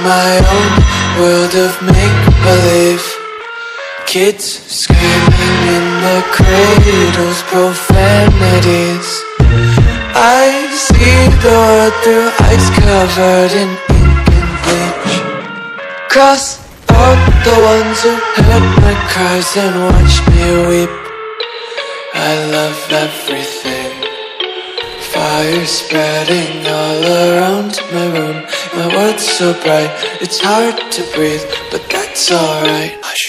my own world of make-believe. Kids screaming in their cradles, profanities. I see the world through eyes covered in ink and bleach. Cross out the ones who heard my cries and watched me weep. I love everything. Fire spreading all around my room. My world's so bright, it's hard to breathe, but that's alright. Hush.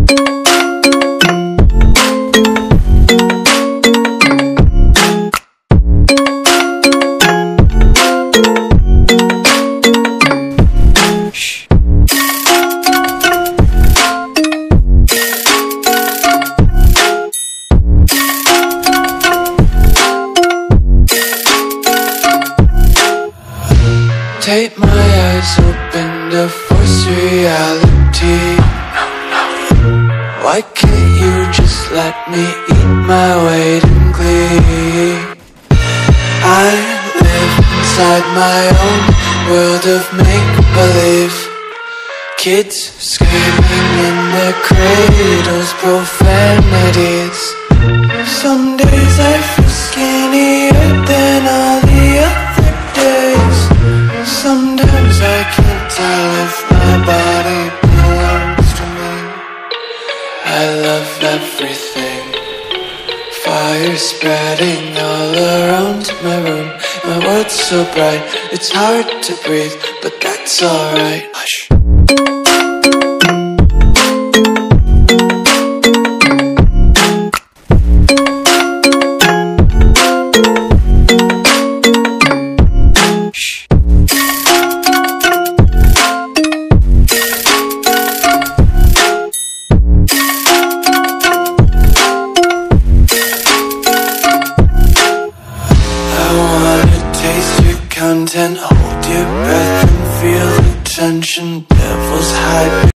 Take my eyes open to force reality. Why can't you just let me eat my weight in glee? I live inside my own world of make-believe. Kids screaming in their cradles, profanities. Some days I feel skinnier than all the other days. Sometimes I can't tell if my body belongs to me. I love everything. Fire spreading all around my room. My world's so bright, it's hard to breathe, but that's alright. Hush. Content, hold your breath and feel the tension. Devils hide